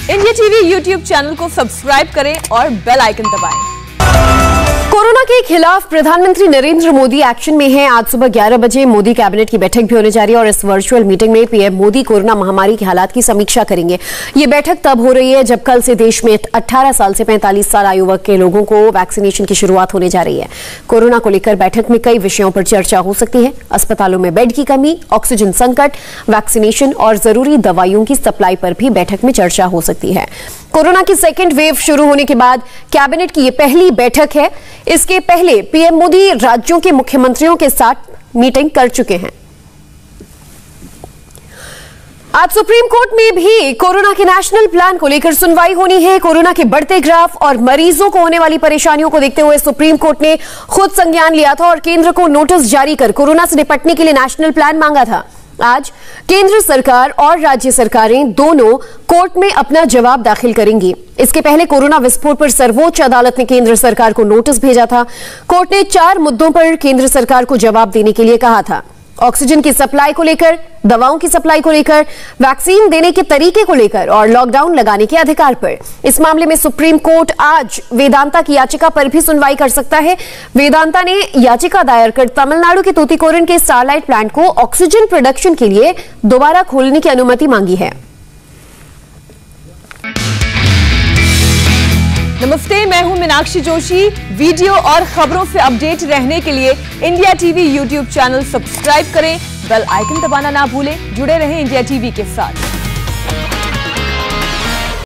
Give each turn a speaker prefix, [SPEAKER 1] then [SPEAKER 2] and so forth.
[SPEAKER 1] India TV YouTube channel को subscribe करें और बेल आइकन दबाएं।
[SPEAKER 2] कोरोना के खिलाफ प्रधानमंत्री नरेंद्र मोदी एक्शन में हैं। आज सुबह 11 बजे मोदी कैबिनेट की बैठक भी होने जा रही है और इस वर्चुअल मीटिंग में पीएम मोदी कोरोना महामारी के हालात की समीक्षा करेंगे। ये बैठक तब हो रही है जब कल से देश में 18 साल से 45 साल आयु वर्ग के लोगों को वैक्सीनेशन की शुरुआत होने जा रही है। कोरोना को लेकर बैठक में कई विषयों पर चर्चा हो सकती है। अस्पतालों में बेड की कमी, ऑक्सीजन संकट, वैक्सीनेशन और जरूरी दवाइयों की सप्लाई पर भी बैठक में चर्चा हो सकती है। कोरोना की सेकेंड वेव शुरू होने के बाद कैबिनेट की ये पहली बैठक है। इसके पहले पीएम मोदी राज्यों के मुख्यमंत्रियों के साथ मीटिंग कर चुके हैं। आज सुप्रीम कोर्ट में भी कोरोना के नेशनल प्लान को लेकर सुनवाई होनी है। कोरोना के बढ़ते ग्राफ और मरीजों को होने वाली परेशानियों को देखते हुए सुप्रीम कोर्ट ने खुद संज्ञान लिया था और केंद्र को नोटिस जारी कर कोरोना से निपटने के लिए नेशनल प्लान मांगा था। आज केंद्र सरकार और राज्य सरकारें दोनों कोर्ट में अपना जवाब दाखिल करेंगी। इसके पहले कोरोना विस्फोट पर सर्वोच्च अदालत ने केंद्र सरकार को नोटिस भेजा था। कोर्ट ने 4 मुद्दों पर केंद्र सरकार को जवाब देने के लिए कहा था। ऑक्सीजन की सप्लाई को लेकर, दवाओं की सप्लाई को लेकर, वैक्सीन देने के तरीके को लेकर और लॉकडाउन लगाने के अधिकार पर। इस मामले में सुप्रीम कोर्ट आज वेदांता की याचिका पर भी सुनवाई कर सकता है। वेदांता ने याचिका दायर कर तमिलनाडु के तूतीकोरिन के स्टारलाइट प्लांट को ऑक्सीजन प्रोडक्शन के लिए दोबारा खोलने की अनुमति मांगी है।
[SPEAKER 1] नमस्ते, मैं हूं मीनाक्षी जोशी। वीडियो और खबरों से अपडेट रहने के लिए India TV YouTube channel subscribe करें, बेल आइकन दबाना ना भूलें। जुड़े रहें इंडिया टीवी के साथ।